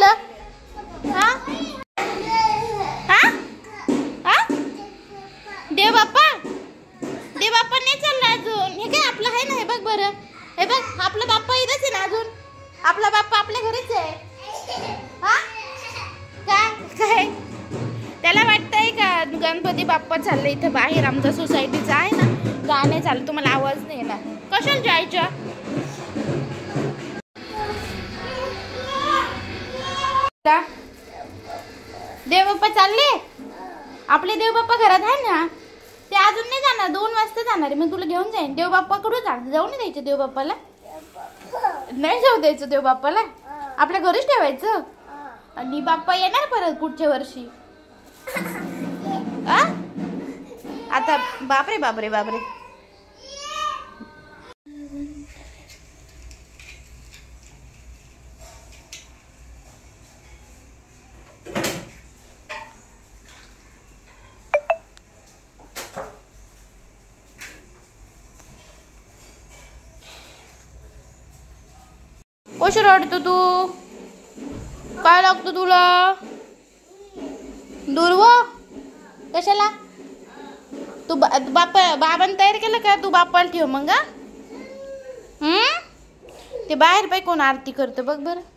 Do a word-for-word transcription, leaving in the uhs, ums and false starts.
इथं? हा हा हा देव बाप्पा देव बाप्पा नाही चालला अजून. हे काय आपलं आहे ना, हे बघ बरं, हे बघ आपला बाप्पा इथंच आहे ना अजून. आपला बाप्पा आपल्या घरीच आहे. हा काय काय त्याला वाटतंय का गणपती बाप्पा चालले इथं बाहेर आमच्या सोसायटीचं आहे ना, गाणे चालू, तुम्हाला आवाज नाही ना. कशाला जायचं? देव बाप्पा चालले, आपले देव बाप्पा घरात आहे ना. ते अजून नाही जाणार, दोन वाजता जाणार आहे. मी तुला घेऊन जाईन. देव बाप्पा कडून जा, जाऊ नाही द्यायचं देव बाप्पाला. नाही जाऊ द्यायचं देव बाप्पाला, आपल्या घरीच ठेवायचं. आणि बाप्पा येणार परत पुढच्या वर्षी. आ आता बापरे बापरे बापरे. कशी रडतो तू? काय लागतो तुला? दुर्व कशाला? तू बाप्पा बाबांनी तयार केलं का? तू बाप्पाला ठेव मग. हम्म ते बाहेर पाय कोण आरती करतं बघ बरं.